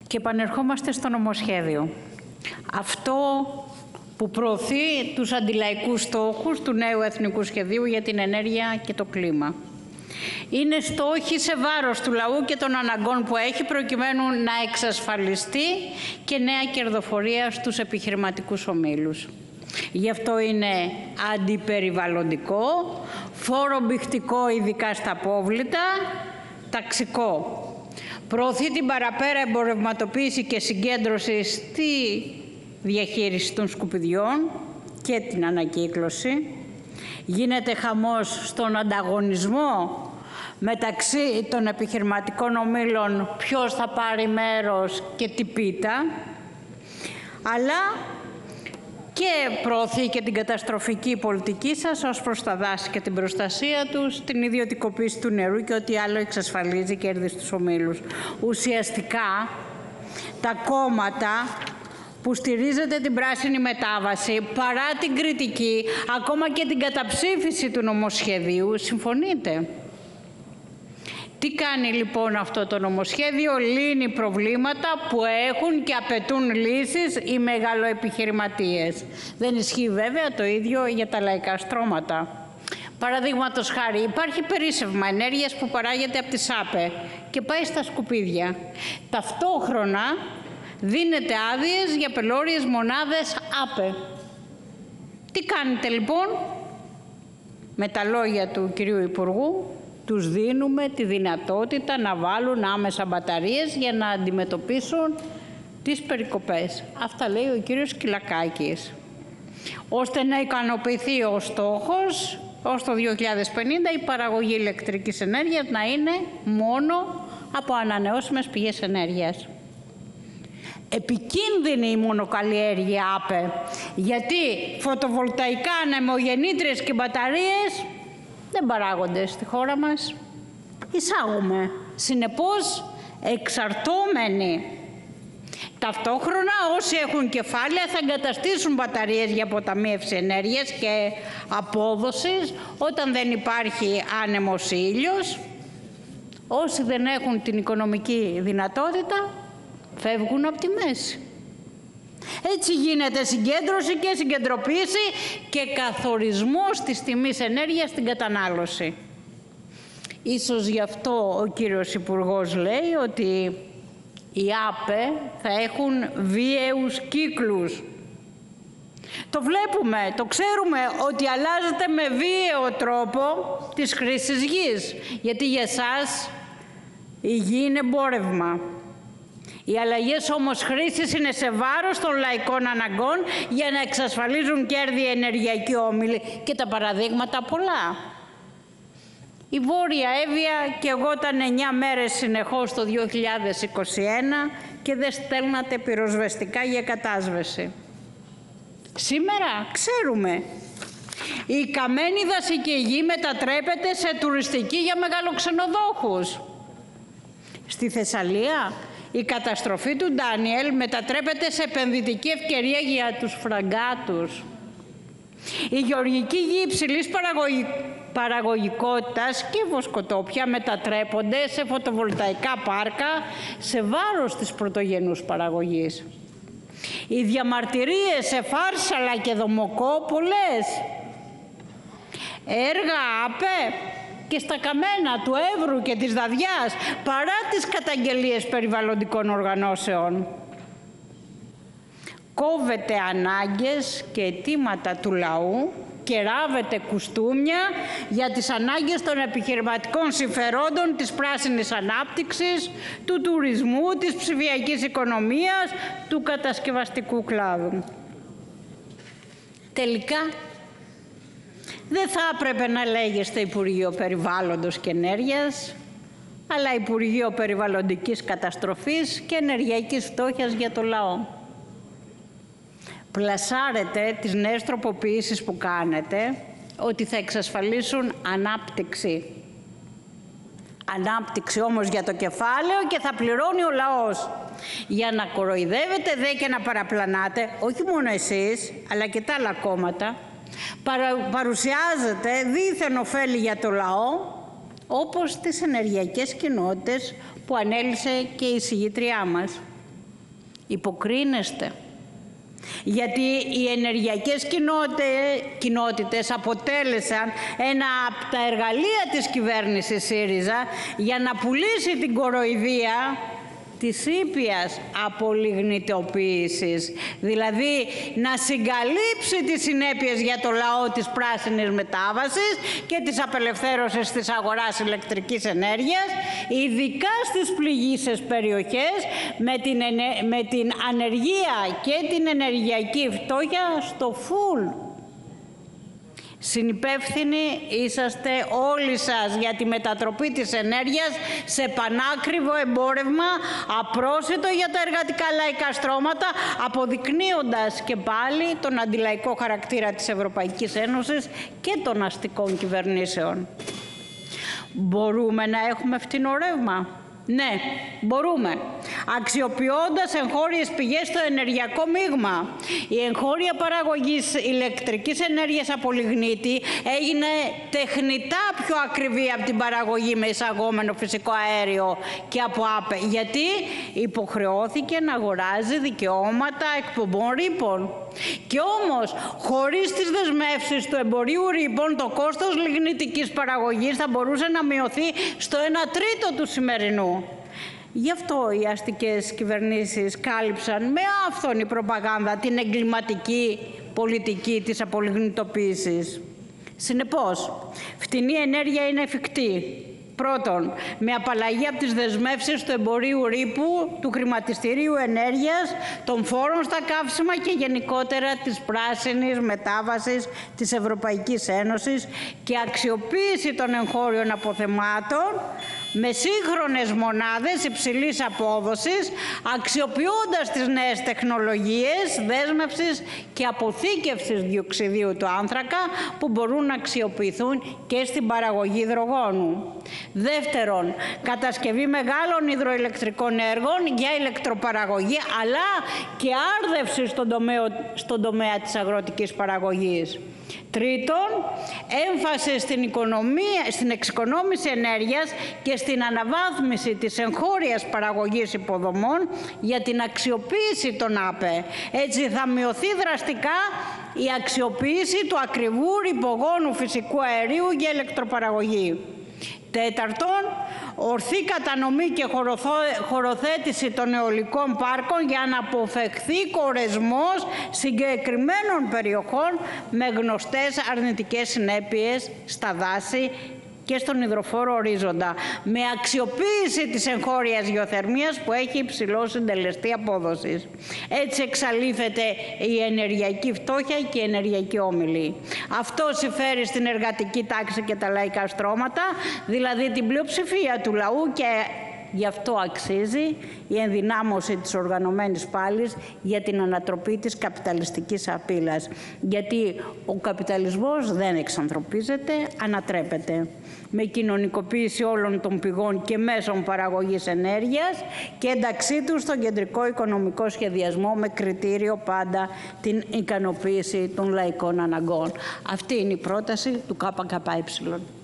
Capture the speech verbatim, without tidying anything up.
Και επανερχόμαστε στο νομοσχέδιο. Αυτό που προωθεί τους αντιλαϊκούς στόχους του νέου Εθνικού Σχεδίου για την ενέργεια και το κλίμα. Είναι στόχοι σε βάρος του λαού και των αναγκών που έχει προκειμένου να εξασφαλιστεί και νέα κερδοφορία στους επιχειρηματικούς ομίλους. Γι' αυτό είναι αντιπεριβαλλοντικό, φορομπηχτικό ειδικά στα απόβλητα, ταξικό. Προωθεί την παραπέρα εμπορευματοποίηση και συγκέντρωση στη διαχείριση των σκουπιδιών και την ανακύκλωση. Γίνεται χαμός στον ανταγωνισμό μεταξύ των επιχειρηματικών ομίλων, ποιος θα πάρει μέρος και τι πίτα, αλλά και προωθεί και την καταστροφική πολιτική σας ως προς τα δάση και την προστασία τους, την ιδιωτικοποίηση του νερού και ό,τι άλλο εξασφαλίζει κέρδη στους ομίλους. Ουσιαστικά, τα κόμματα που στηρίζετε την πράσινη μετάβαση, παρά την κριτική, ακόμα και την καταψήφιση του νομοσχεδίου, συμφωνείτε. Τι κάνει λοιπόν αυτό το νομοσχέδιο? Λύνει προβλήματα που έχουν και απαιτούν λύσεις οι μεγαλοεπιχειρηματίες. Δεν ισχύει βέβαια το ίδιο για τα λαϊκά στρώματα. Παραδείγματος χάρη, υπάρχει περίσσευμα ενέργειας που παράγεται από τη ΣΑΠΕ και πάει στα σκουπίδια. Ταυτόχρονα δίνεται άδειες για πελώριες μονάδες ΑΠΕ. Τι κάνετε λοιπόν? Με τα λόγια του κυρίου Υπουργού, τους δίνουμε τη δυνατότητα να βάλουν άμεσα μπαταρίες για να αντιμετωπίσουν τις περικοπές. Αυτά λέει ο κύριος Κυλακάκης. Ώστε να ικανοποιηθεί ο στόχος, ως το δύο χιλιάδες πενήντα η παραγωγή ηλεκτρικής ενέργειας να είναι μόνο από ανανεώσιμες πηγές ενέργειας. Επικίνδυνη η μονοκαλλιέργεια ΑΠΕ, γιατί φωτοβολταϊκά, ανεμογεννήτριες και μπαταρίες δεν παράγονται στη χώρα μας. Εισάγουμε. Συνεπώς, εξαρτώμενοι. Ταυτόχρονα, όσοι έχουν κεφάλαια θα εγκαταστήσουν μπαταρίες για αποταμίευση ενέργειας και απόδοσης όταν δεν υπάρχει άνεμος ήλιος. Όσοι δεν έχουν την οικονομική δυνατότητα, φεύγουν από τη μέση. Έτσι γίνεται συγκέντρωση και συγκεντροποίηση και καθορισμός της τιμής ενέργειας στην κατανάλωση. Ίσως γι' αυτό ο κύριος Υπουργός λέει ότι οι ΑΠΕ θα έχουν βίαιους κύκλους. Το βλέπουμε, το ξέρουμε ότι αλλάζεται με βίαιο τρόπο της χρήσης γης, γιατί για εσάς η γη είναι εμπόρευμα. Οι αλλαγές όμως χρήσης είναι σε βάρος των λαϊκών αναγκών για να εξασφαλίζουν κέρδη ενεργειακοί όμιλοι και τα παραδείγματα πολλά. Η Βόρεια Εύβοια και εγώ ήταν εννιά μέρες συνεχώς το δύο χιλιάδες είκοσι ένα και δεν στέλνατε πυροσβεστικά για κατάσβεση. Σήμερα ξέρουμε. Η καμένη δασική γη μετατρέπεται σε τουριστική για μεγαλοξενοδόχους. Στη Θεσσαλία η καταστροφή του Ντάνιελ μετατρέπεται σε επενδυτική ευκαιρία για τους φραγκάτους. Η γεωργική γη υψηλής παραγωγη... παραγωγικότητας και βοσκοτόπια μετατρέπονται σε φωτοβολταϊκά πάρκα σε βάρος της πρωτογενούς παραγωγής. Οι διαμαρτυρίες σε Φάρσαλα και Δομοκό πολλές. Έργα ΑΠΕ και στα καμένα του Εύρου και της Δαδιάς, παρά τις καταγγελίες περιβαλλοντικών οργανώσεων. Κόβεται ανάγκες και αιτήματα του λαού και ράβεται κουστούμια για τις ανάγκες των επιχειρηματικών συμφερόντων της πράσινης ανάπτυξης, του τουρισμού, της ψηφιακής οικονομίας, του κατασκευαστικού κλάδου. Τελικά, δεν θα έπρεπε να λέγεστε Υπουργείο Περιβάλλοντος και Ενέργειας, αλλά Υπουργείο Περιβαλλοντικής Καταστροφής και Ενεργειακής Φτώχειας για το λαό. Πλασάρετε τις νέες τροποποιήσεις που κάνετε ότι θα εξασφαλίσουν ανάπτυξη. Ανάπτυξη όμως για το κεφάλαιο και θα πληρώνει ο λαός. Για να κοροϊδεύετε δε και να παραπλανάτε, όχι μόνο εσείς, αλλά και τα άλλα κόμματα, παρουσιάζεται δίθεν ωφέλη για το λαό, όπως τις ενεργειακές κοινότητες που ανέλησε και η συγγήτριά μας. Υποκρίνεστε. Γιατί οι ενεργειακές κοινότητες αποτέλεσαν ένα από τα εργαλεία της κυβέρνησης ΣΥΡΙΖΑ για να πουλήσει την κοροϊδία της ήπιας απολιγνητοποίησης, δηλαδή να συγκαλύψει τις συνέπειες για το λαό της πράσινης μετάβασης και της απελευθέρωσης της αγοράς ηλεκτρικής ενέργειας, ειδικά στις πληγείσες περιοχές με την, με την ανεργία και την ενεργειακή φτώχεια στο φουλ. Συνυπεύθυνοι είσαστε όλοι σας για τη μετατροπή της ενέργειας σε πανάκριβο εμπόρευμα, απρόσιτο για τα εργατικά λαϊκά στρώματα, αποδεικνύοντας και πάλι τον αντιλαϊκό χαρακτήρα της Ευρωπαϊκής Ένωσης και των αστικών κυβερνήσεων. Μπορούμε να έχουμε φτηνό ρεύμα? Ναι, μπορούμε. Αξιοποιώντας εγχώριες πηγές στο ενεργειακό μείγμα. Η εγχώρια παραγωγής ηλεκτρικής ενέργειας από λιγνίτη έγινε τεχνητά πιο ακριβή από την παραγωγή με εισαγόμενο φυσικό αέριο και από ΑΠΕ. Γιατί υποχρεώθηκε να αγοράζει δικαιώματα εκπομπών ρήπων. Και όμως, χωρίς τις δεσμεύσεις του εμπορίου ρήπων, το κόστος λιγνητικής παραγωγής θα μπορούσε να μειωθεί στο ένα τρίτο του σημερινού. Γι' αυτό οι αστικές κυβερνήσεις κάλυψαν με άφθονη προπαγάνδα την εγκληματική πολιτική της απολιγνητοποίησης. Συνεπώς, φτηνή ενέργεια είναι εφικτή. Πρώτον, με απαλλαγή από τις δεσμεύσεις του εμπορίου ρήπου, του χρηματιστηρίου ενέργειας, των φόρων στα καύσιμα και γενικότερα της πράσινης μετάβασης της Ευρωπαϊκής Ένωσης και αξιοποίηση των εγχώριων αποθεμάτων με σύγχρονες μονάδες υψηλής απόδοσης, αξιοποιώντας τις νέες τεχνολογίες δέσμευσης και αποθήκευσης διοξιδίου του άνθρακα που μπορούν να αξιοποιηθούν και στην παραγωγή υδρογόνου. Δεύτερον, κατασκευή μεγάλων υδροηλεκτρικών έργων για ηλεκτροπαραγωγή αλλά και άρδευση στον τομέα, στον τομέα της αγροτικής παραγωγής. Τρίτον, έμφαση στην, οικονομία, στην εξοικονόμηση ενέργειας και στην αναβάθμιση της εγχώριας παραγωγής υποδομών για την αξιοποίηση των ΑΠΕ. Έτσι θα μειωθεί δραστικά η αξιοποίηση του ακριβού ρηπογόνου φυσικού αερίου για ηλεκτροπαραγωγή. Τέταρτον, ορθή κατανομή και χωροθέτηση των αιωλικών πάρκων για να αποφευχθεί κορεσμός συγκεκριμένων περιοχών με γνωστές αρνητικές συνέπειες στα δάση και στον υδροφόρο ορίζοντα, με αξιοποίηση της εγχώριας γεωθερμίας που έχει υψηλό συντελεστή απόδοσης. Έτσι εξαλείφεται η ενεργειακή φτώχεια και η ενεργειακή όμιλη. Αυτό συμφέρει στην εργατική τάξη και τα λαϊκά στρώματα, δηλαδή την πλειοψηφία του λαού, και γι' αυτό αξίζει η ενδυνάμωση της οργανωμένης πάλης για την ανατροπή της καπιταλιστικής απειλής. Γιατί ο καπιταλισμός δεν εξανθρωπίζεται, ανατρέπεται. Με κοινωνικοποίηση όλων των πηγών και μέσων παραγωγής ενέργειας και ένταξή του στον κεντρικό οικονομικό σχεδιασμό με κριτήριο πάντα την ικανοποίηση των λαϊκών αναγκών. Αυτή είναι η πρόταση του ΚΚΕ.